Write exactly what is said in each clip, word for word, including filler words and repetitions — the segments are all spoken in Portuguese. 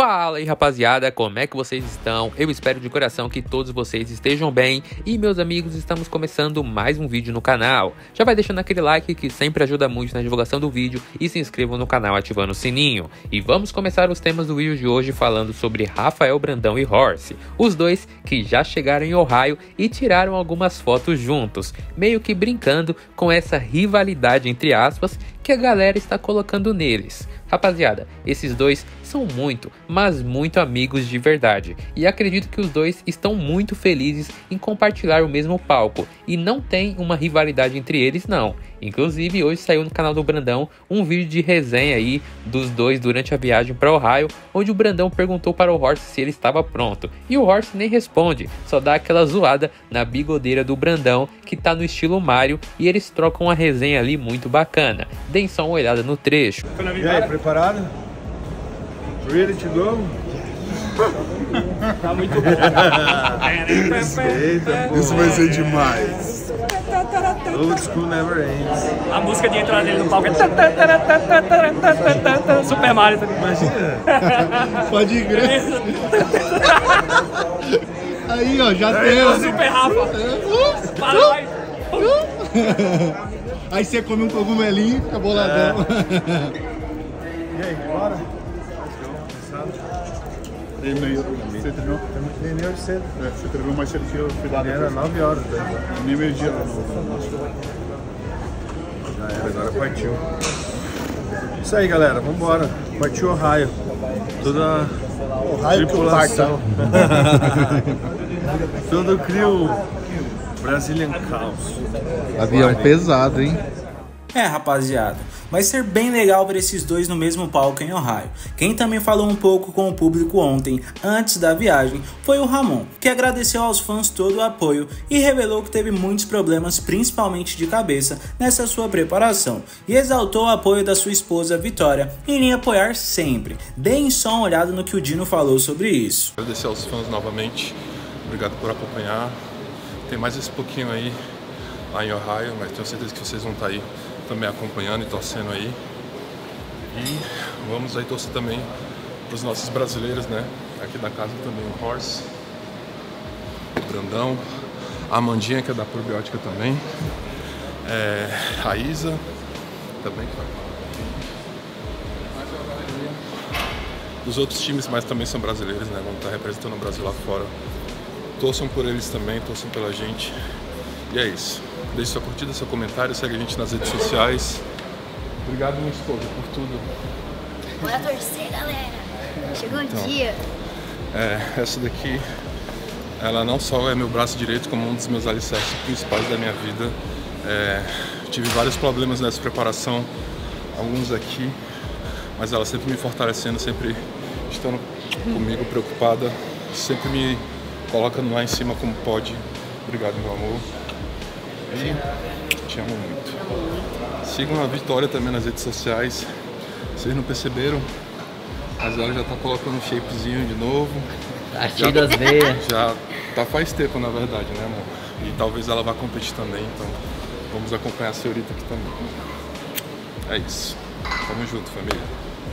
Fala aí, rapaziada, como é que vocês estão? Eu espero de coração que todos vocês estejam bem. E meus amigos, estamos começando mais um vídeo no canal. Já vai deixando aquele like que sempre ajuda muito na divulgação do vídeo e se inscrevam no canal ativando o sininho. E vamos começar os temas do vídeo de hoje falando sobre Rafael Brandão e Horse, os dois que já chegaram em Ohio e tiraram algumas fotos juntos, meio que brincando com essa rivalidade entre aspas que a galera está colocando neles. Rapaziada, esses dois são muito, mas muito amigos de verdade, e acredito que os dois estão muito felizes em compartilhar o mesmo palco, e não tem uma rivalidade entre eles não. Inclusive hoje saiu no canal do Brandão um vídeo de resenha aí dos dois durante a viagem para Ohio, onde o Brandão perguntou para o Horse se ele estava pronto, e o Horse nem responde, só dá aquela zoada na bigodeira do Brandão, que tá no estilo Mario, e eles trocam uma resenha ali muito bacana. Deem só uma olhada no trecho. E aí, preparado? Ready to go? Tá muito bom. Respeita, pô. Isso vai ser demais. Old school never ends. A música de entrada dele no palco é Super Mario também. Imagina. Pode crer. Aí, ó, já É o tem. Super Rafa. Para mais. Aí você come um cogumelinho e fica boladão. E aí, bora? Terminei. Você terminou? Terminei hoje cedo. É, você terminou mais cedo que eu. Fui lá Era depois. nove horas. Daí. Nem meio-dia lá no. Já era, agora partiu. Isso aí, galera, vambora. Partiu Ohio. Toda O raio que eu tripulação. Todo crio Brazilian Caos. Avião pesado, hein? É, rapaziada, vai ser bem legal ver esses dois no mesmo palco em Ohio. Quem também falou um pouco com o público ontem, antes da viagem, foi o Ramon, que agradeceu aos fãs todo o apoio e revelou que teve muitos problemas, principalmente de cabeça, nessa sua preparação, e exaltou o apoio da sua esposa Vitória em iria apoiar sempre. Deem só uma olhada no que o Dino falou sobre isso. Agradecer aos fãs novamente, obrigado por acompanhar. Tem mais esse pouquinho aí lá em Ohio, mas tenho certeza que vocês vão estar aí também acompanhando e torcendo aí. E vamos aí torcer também para os nossos brasileiros, né? Aqui da casa também o Horse, o Brandão, a Amandinha, que é da Probiótica também, é, a Isa também, que vai dos outros times, mas também são brasileiros, né? Vão estar representando o Brasil lá fora. Torçam por eles também, torçam pela gente. E é isso. Deixe sua curtida, seu comentário, segue a gente nas redes sociais. Obrigado, minha esposa, por tudo. Bora torcer, galera. Chegou o Então, dia. É, essa daqui, ela não só é meu braço direito, como um dos meus alicerces principais da minha vida. É, tive vários problemas nessa preparação, alguns aqui, mas ela sempre me fortalecendo, sempre estando comigo, preocupada, sempre me coloca lá em cima como pode. Obrigado, meu amor. E te amo muito. Sigam a Vitória também nas redes sociais. Vocês não perceberam, mas ela já tá colocando um shapezinho de novo. Tá cheio das veias. Já tá faz tempo, na verdade, né, amor? E talvez ela vá competir também, então vamos acompanhar a senhorita aqui também. É isso. Tamo junto, família.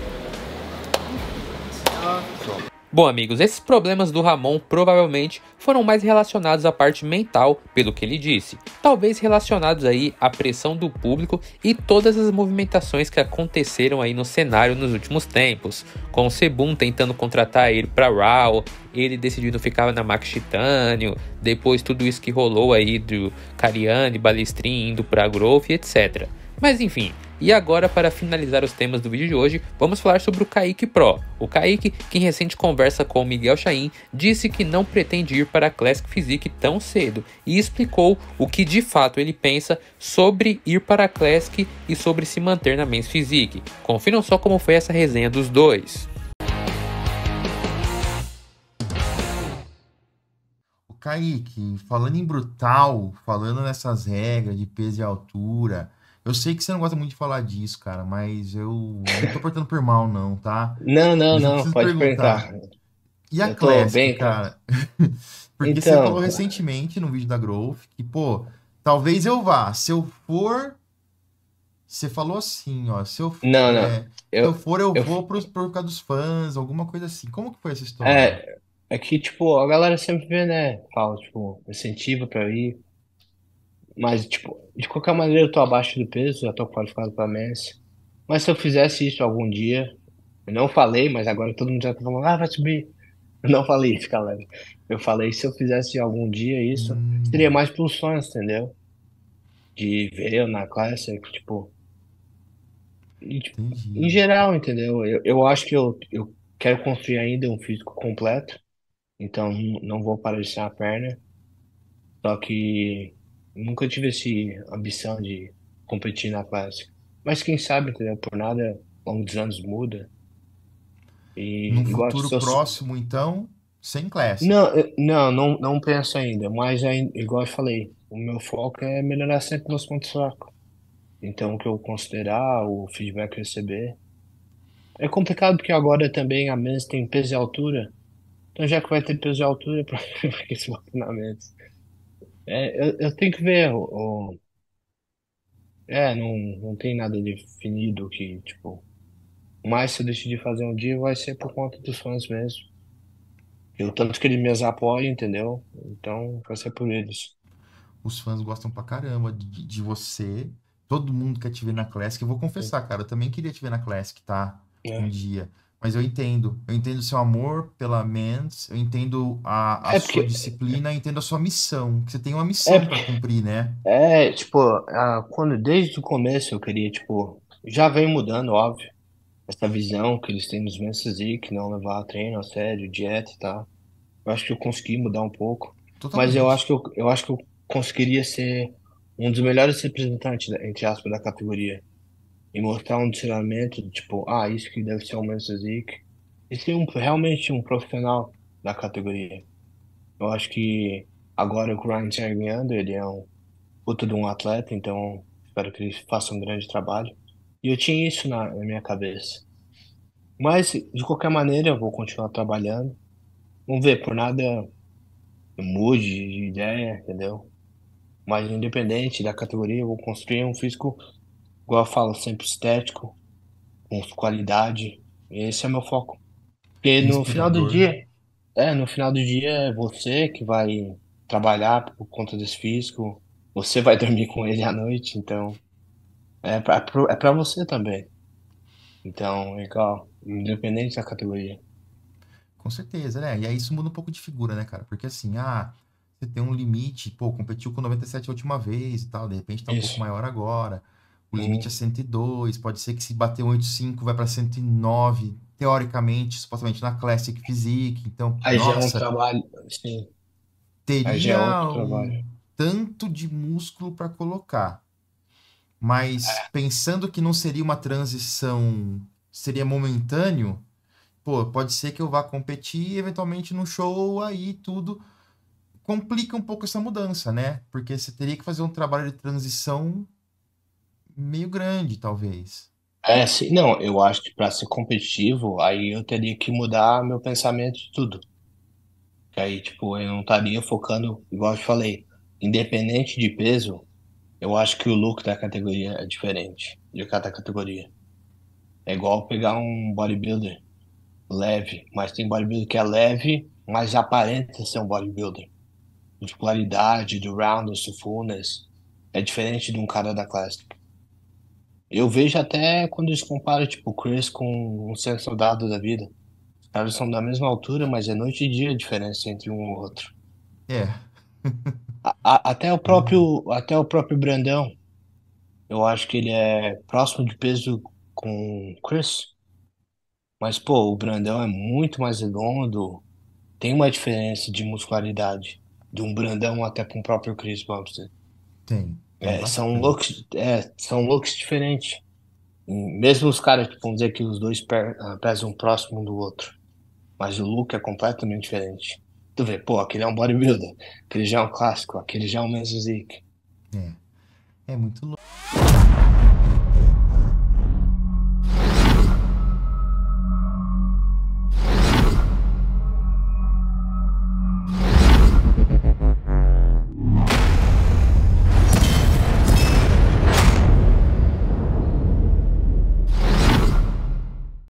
Tchau. Bom, amigos, esses problemas do Ramon provavelmente foram mais relacionados à parte mental, pelo que ele disse. Talvez relacionados aí à pressão do público e todas as movimentações que aconteceram aí no cenário nos últimos tempos. Com o Sebum tentando contratar ele para Raw, ele decidindo ficar na Max Titânio, depois tudo isso que rolou aí do Cariani, Balestrin indo para Growth, etcétera. Mas enfim, e agora para finalizar os temas do vídeo de hoje, vamos falar sobre o Kaique Pro. O Kaique, que em recente conversa com o Miguel Chain, disse que não pretende ir para a Classic Physique tão cedo e explicou o que de fato ele pensa sobre ir para a Classic e sobre se manter na Men's Physique. Confiram só como foi essa resenha dos dois. O Kaique, falando em brutal, falando nessas regras de peso e altura. Eu sei que você não gosta muito de falar disso, cara, mas eu não tô portando por mal, não, tá? Não, não, Mas eu não, preciso pode perguntar. perguntar. E a Eu tô Classic, bem, cara? Porque você Então, falou recentemente no vídeo da Growth que, pô, talvez eu vá. Se eu for, Você falou assim, ó, se eu, Não, não. é, se eu Eu, for, eu eu, vou pros, por causa dos fãs, alguma coisa assim. Como que foi essa história? é, é que, tipo, a galera sempre vê, né? Fala, tipo, incentiva pra eu ir. Mas, tipo, de qualquer maneira eu tô abaixo do peso, já tô qualificado pra Men's. Mas se eu fizesse isso algum dia, eu não falei, mas agora todo mundo já tá falando, ah, vai subir. Eu não falei isso, galera. Eu falei, se eu fizesse algum dia isso, seria Hum, mais pros fãs, entendeu? De ver eu na classe, tipo, e, tipo, em entendi. geral, entendeu? Eu, eu acho que eu, eu quero construir ainda um físico completo, então não não vou parar de ser a perna. Só que nunca tive essa ambição de competir na Classic. Mas quem sabe, entendeu? Por nada, ao longo dos anos muda. Num E igual futuro se eu, próximo, então, sem Classic. não, eu- não, não, não penso ainda, mas aí, igual eu falei, o meu foco é melhorar sempre meus pontos fracos. Então, o que eu considerar, o feedback que eu receber. É complicado porque agora também a mesa tem peso e altura. Então, já que vai ter peso e altura, para que esse treinamento. É, eu, eu tenho que ver. O, o- é, não, não tem nada definido que, tipo. Mas se eu decidir fazer um dia, vai ser por conta dos fãs mesmo. Pelo tanto que eles me apoiam, entendeu? Então, vai ser por eles. Os fãs gostam pra caramba de, de você. Todo mundo quer te ver na Classic. Eu vou confessar, cara, eu também queria te ver na Classic, tá? Um É, dia. Mas eu entendo. Eu entendo o seu amor pela Men's, eu entendo a, a é sua porque. disciplina, eu entendo a sua missão. Que você tem uma É, missão pra porque- cumprir, né? é tipo, ah, quando desde o começo eu queria, tipo. Já vem mudando, óbvio. Essa visão que eles têm nos Men's que não levar treino a sério, dieta e tal. Eu acho que eu consegui mudar um pouco. Mas eu acho Totalmente. que eu, eu acho que eu conseguiria ser um dos melhores representantes, entre aspas, da categoria. E mostrar um treinamento, tipo, ah, isso que deve ser o Men's Physique. E ser um, realmente um profissional da categoria. Eu acho que agora o Ryan tá ganhando, ele é um puta de um atleta, então espero que ele faça um grande trabalho. E eu tinha isso na, na minha cabeça. Mas, de qualquer maneira, eu vou continuar trabalhando. Vamos ver, por nada eu mude de ideia, entendeu? Mas independente da categoria, eu vou construir um físico, igual eu falo, sempre estético, com qualidade. E esse é meu foco. Porque no final do Inspirador. dia, é, no final do dia é você que vai trabalhar por conta desse físico, você vai dormir com ele à noite, então é pra, é pra você também. Então, é igual, independente da categoria. Com certeza, né? E aí isso muda um pouco de figura, né, cara? Porque assim, ah, você tem um limite, pô, competiu com noventa e sete a última vez e tal, de repente tá um pouco Isso. maior agora. O limite é Uhum. cento e dois, pode ser que se bater um oitenta e cinco vai pra cento e nove, teoricamente, supostamente na Classic Physique. Então, Aí já é um nossa, trabalho, sim, aí já é teria outro trabalho. um tanto de músculo para colocar. Mas É. pensando que não seria uma transição, seria momentâneo, pô, pode ser que eu vá competir eventualmente no show, aí tudo complica um pouco essa mudança, né? Porque você teria que fazer um trabalho de transição meio grande, talvez. É, sim, não, eu acho que para ser competitivo, aí eu teria que mudar meu pensamento de tudo. Que aí, tipo, eu não estaria focando, igual eu te falei, independente de peso, eu acho que o look da categoria é diferente de cada categoria. É igual pegar um bodybuilder leve, mas tem bodybuilder que é leve, mas aparenta ser um bodybuilder. Muscularidade, do roundness, do fullness, é diferente de um cara da classe. Eu vejo até quando eles comparam, tipo, o Chris com um ser soldado da vida. Os caras são da mesma altura, mas é noite e dia a diferença entre um e o outro. É, A- a- até o verdade. próprio, até o próprio Brandão, eu acho que ele é próximo de peso com o Chris. Mas, pô, o Brandão é muito mais redondo, tem uma diferença de muscularidade de um Brandão até para um próprio Chris Bumstead. Tem, tem É, são bastante. looks, é, são looks diferentes. E mesmo os caras, tipo, vamos dizer que os dois pe- ah, pesam próximo um do outro. Mas o look é completamente diferente. Tu vê, pô, aquele é um bodybuilder, aquele já é um clássico, aquele já é um Men's Physique. É, é muito louco.